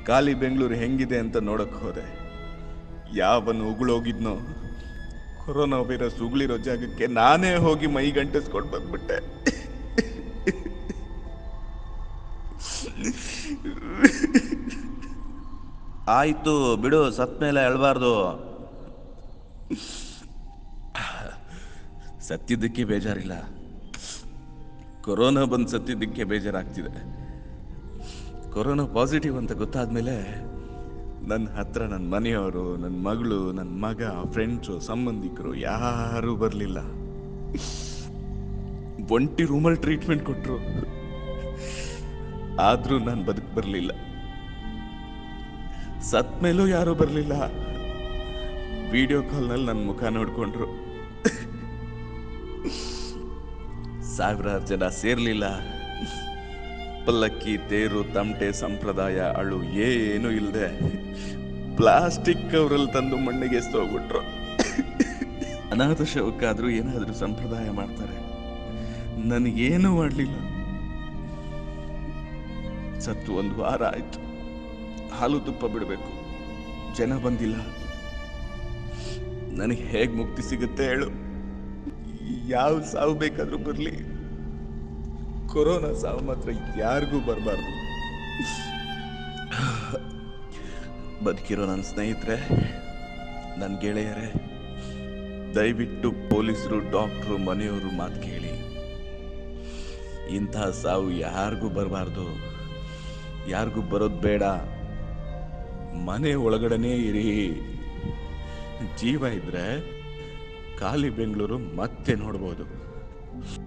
ಖಾಲಿ ಬೆಂಗಳೂರು ಹೆಂಗಿದೆ ಅಂತ ನೋಡಕ್ ಹೋದೆ. ಯಾವನು ಉಗುಳೋಗಿದ್ನೋ ಕೊರೋನಾ ವೈರಸ್ ಉಗುಳಿರೋ ಜಾಗಕ್ಕೆ ನಾನೇ ಹೋಗಿ ಮೈ ಗಂಟಿಸ್ಕೊಂಡು ಬಂದ್ಬಿಟ್ಟೆ. ಆಯ್ತು ಬಿಡು, ಸತ್ ಮೇಲೆ ಅಳ್ಬಾರ್ದು. ಸತ್ತಿದ್ದಕ್ಕೆ ಬೇಜಾರಿಲ್ಲ, ಕೊರೋನಾ ಬಂದು ಸತ್ತಿದ್ದಕ್ಕೆ ಬೇಜಾರಾಗ್ತಿದೆ. ಕೊರೋನಾ ಪಾಸಿಟಿವ್ ಅಂತ ಗೊತ್ತಾದ್ಮೇಲೆ ನನ್ನ ಹತ್ರ ನನ್ನ ಮನೆಯವರು, ನನ್ನ ಮಗಳು, ನನ್ನ ಮಗ, ಫ್ರೆಂಡ್ಸು, ಸಂಬಂಧಿಕರು ಯಾರೂ ಬರಲಿಲ್ಲ. ಒಂಟಿ ರೂಮಲ್ಲಿ ಟ್ರೀಟ್ಮೆಂಟ್ ಕೊಟ್ಟರು, ಆದರೂ ನಾನು ಬದುಕು ಬರಲಿಲ್ಲ. ಸತ್ ಮೇಲೂ ಯಾರೂ ಬರಲಿಲ್ಲ. ವಿಡಿಯೋ ಕಾಲ್ನಲ್ಲಿ ನನ್ನ ಮುಖ ನೋಡ್ಕೊಂಡ್ರು. ಸಾವಿರಾರು ಜನ ಸೇರ್ಲಿಲ್ಲ. ಪಲ್ಲಕ್ಕಿ, ತೇರು, ತಮಟೆ, ಸಂಪ್ರದಾಯ, ಅಳು ಏನೂ ಇಲ್ಲದೆ ಪ್ಲಾಸ್ಟಿಕ್ ಕವರಲ್ಲಿ ತಂದು ಮಣ್ಣಿಗೆ ಎಸ್ತೋಗ್ಬಿಟ್ರು. ಅನಾಥ ಶವಕ್ಕಾದ್ರೂ ಏನಾದರೂ ಸಂಪ್ರದಾಯ ಮಾಡ್ತಾರೆ, ನನಗೇನೂ ಮಾಡಲಿಲ್ಲ. ಸತ್ತು 1 ವಾರ ಆಯ್ತು. ಹಾಲು ತುಪ್ಪ ಬಿಡಬೇಕು, ಜನ ಬಂದಿಲ್ಲ. ನನಗೆ ಹೇಗೆ ಮುಕ್ತಿ ಸಿಗುತ್ತೆ ಹೇಳು? ಯಾವ ಸಾವು ಬೇಕಾದ್ರೂ ಬರಲಿ, ಕೊರೋನಾ ಸಾವು ಮಾತ್ರ ಯಾರಿಗೂ ಬರಬಾರ್ದು. ಬದುಕಿರೋ ನನ್ನ ಸ್ನೇಹಿತರೆ, ನನ್ನ ಗೆಳೆಯರೇ, ದಯವಿಟ್ಟು ಪೊಲೀಸರು, ಡಾಕ್ಟ್ರು, ಮನೆಯವರು ಮಾತು ಕೇಳಿ. ಇಂತಹ ಸಾವು ಯಾರಿಗೂ ಬರಬಾರ್ದು, ಯಾರಿಗೂ ಬರೋದು ಬೇಡ. ಮನೆ ಒಳಗಡೆನೇ ಇರಿ. ಜೀವ ಇದ್ರೆ ಖಾಲಿ ಬೆಂಗಳೂರು ಮತ್ತೆ ನೋಡ್ಬೋದು.